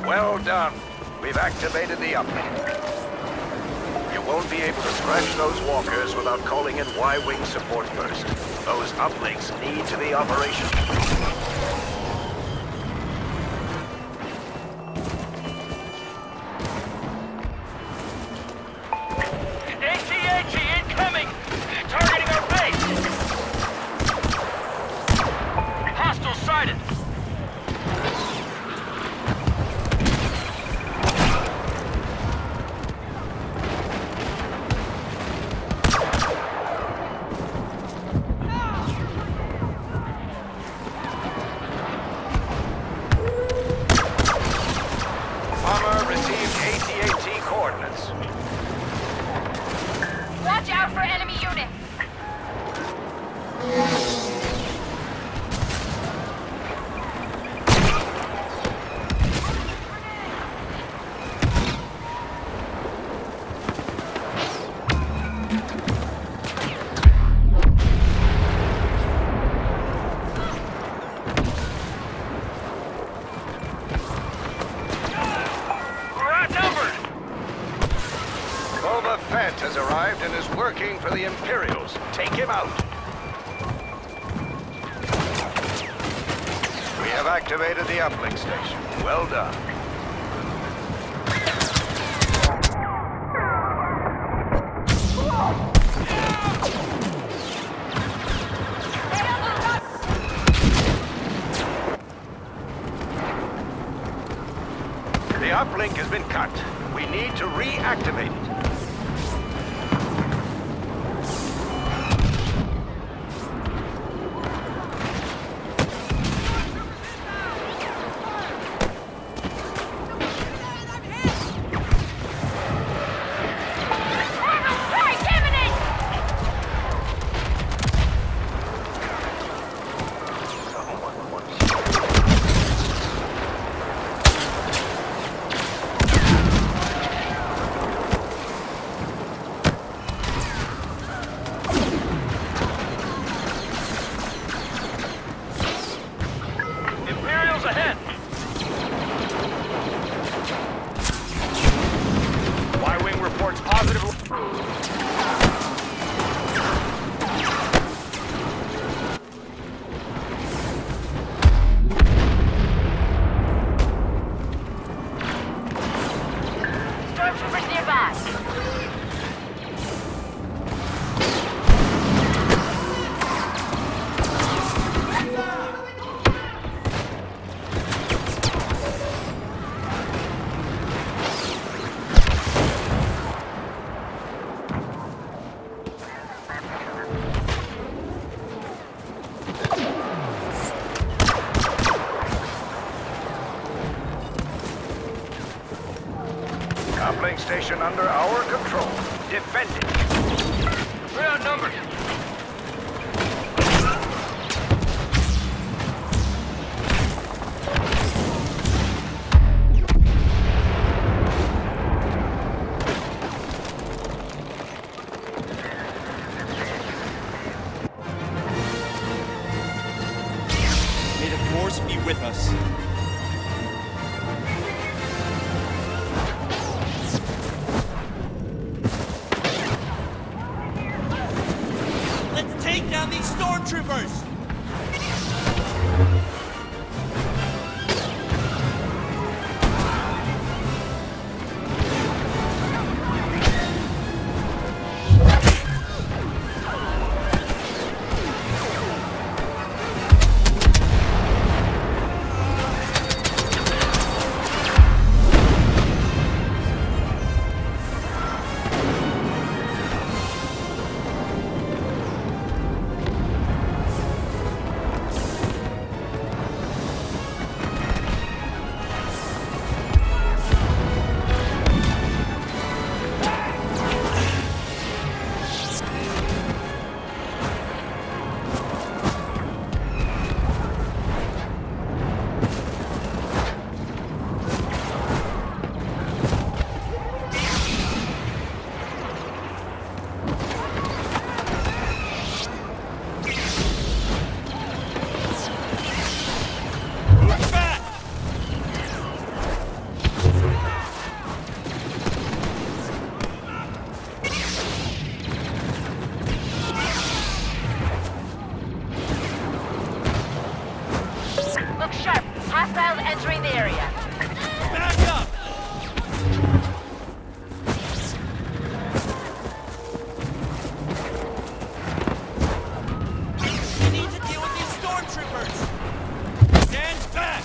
Well done. We've activated the uplink. You won't be able to scratch those walkers without calling in Y-Wing support first. Those uplinks need to be operational. Watch out for enemy units! Has arrived and is working for the Imperials. Take him out. We have activated the uplink station. Well done. The uplink has been cut. We need to reactivate it. Uplink station under our control. Defend it. We're outnumbered. May the Force be with us. Take down these stormtroopers! Look sharp. Hostiles entering the area. Back up! We need to deal with these stormtroopers! Stand back!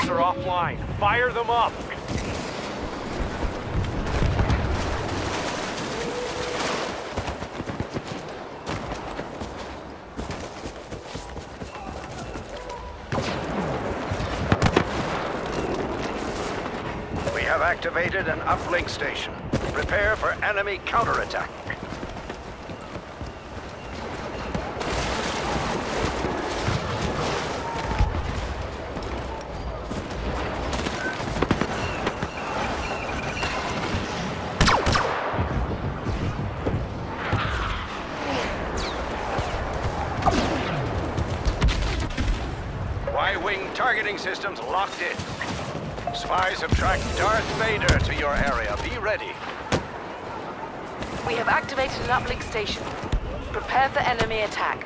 Imperials are offline. Fire them up! We have activated an uplink station. Prepare for enemy counterattack. Y-wing targeting systems locked in. Spies have tracked Darth Vader to your area. Be ready. We have activated an uplink station. Prepare for enemy attack.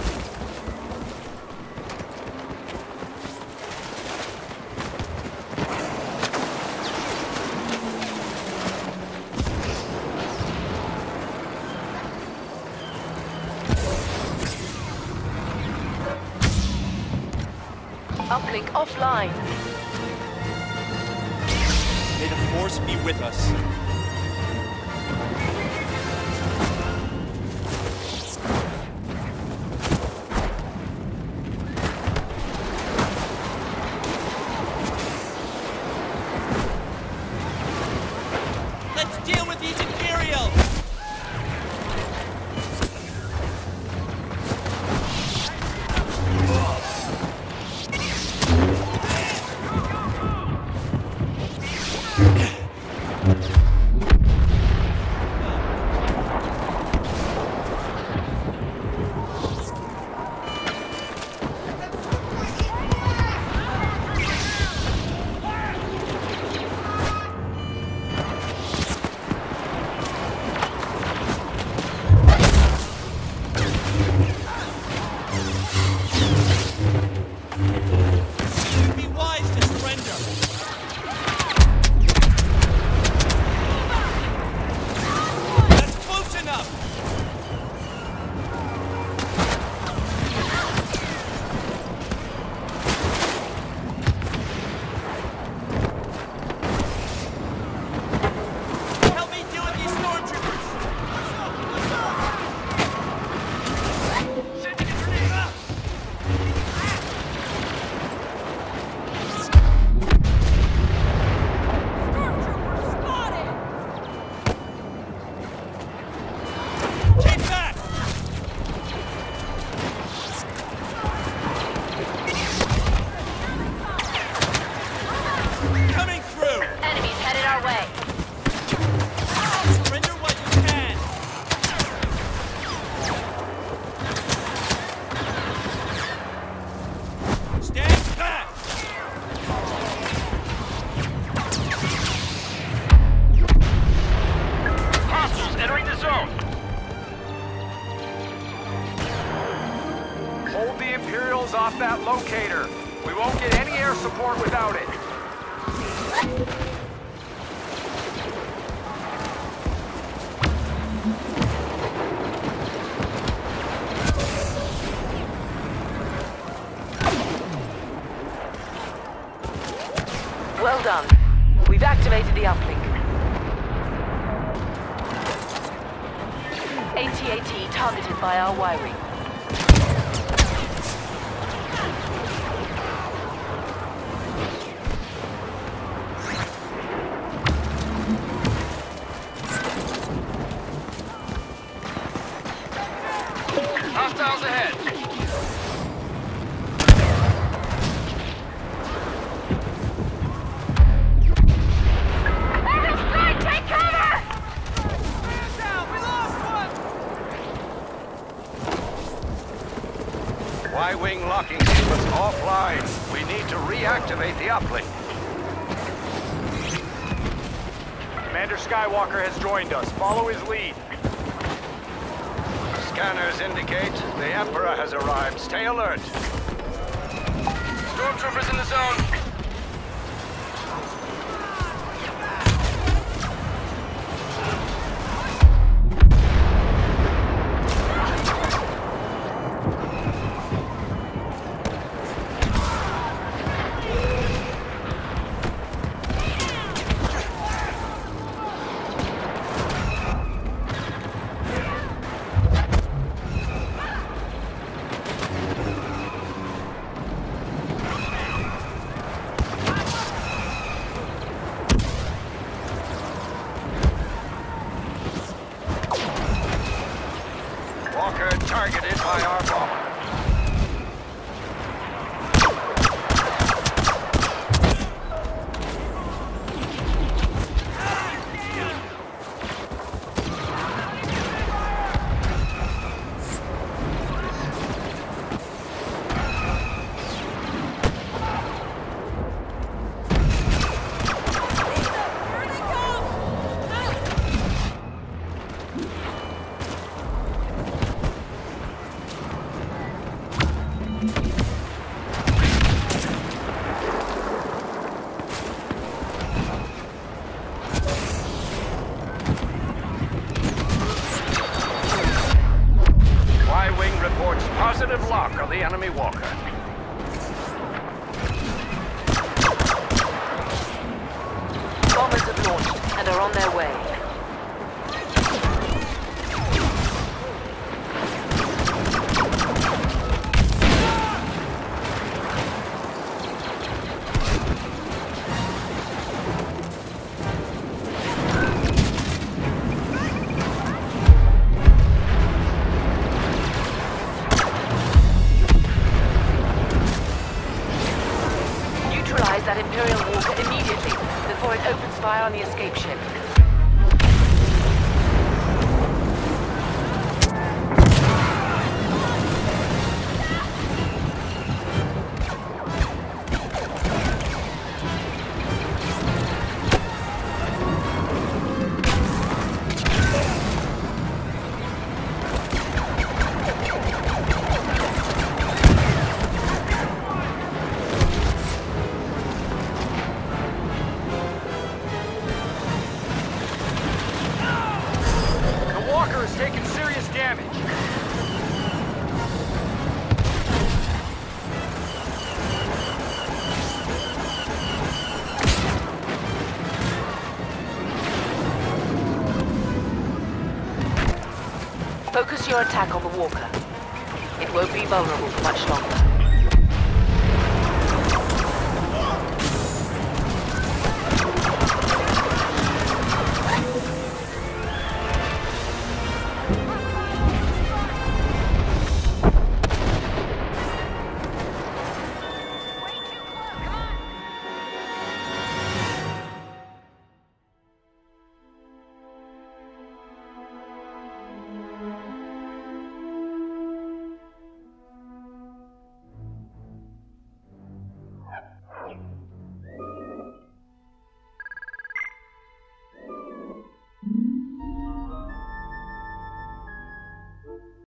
Uplink offline. May the Force be with us. Let's deal with these Imperials! Be wise to surrender. That's close enough. Help me deal with these stormtroopers. Sending a grenade up. Keep back! Coming through! Enemies headed our way. Surrender what you can! Stand back! Hostiles entering the zone! Hold the Imperials off that locator. We won't get any air support without it. Well done. We've activated the uplink. AT-AT targeted by our Y-wing. Hostiles ahead! Take cover! Man down! We lost one! Y-wing locking sequence offline. We need to reactivate the uplink. Commander Skywalker has joined us. Follow his lead. Scanners indicate the Emperor has arrived. Stay alert. Stormtroopers in the zone. Y-Wing reports positive lock on the enemy walker. Bombers have launched and are on their way. Neutralize that Imperial walker immediately before it opens fire on the escape ship. Walker is taking serious damage. Focus your attack on the walker. It won't be vulnerable for much longer.